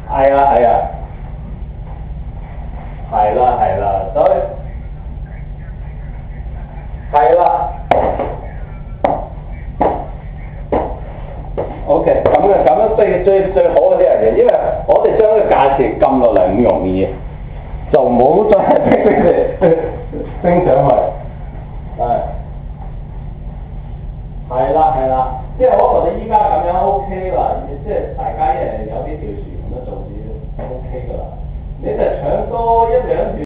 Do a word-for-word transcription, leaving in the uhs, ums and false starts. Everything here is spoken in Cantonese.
係啊係啊，係啦係啦，所以係啦。OK，咁嘅咁樣最最最好嘅呢樣嘢，因為我哋將個價錢撳落嚟唔容易，就唔好再逼佢哋升上去。係。係啦係啦，即係我覺得依家咁樣 OK 啦，即係大家一人有啲條船咁樣做住 OK 㗎啦。你就搶多一兩條。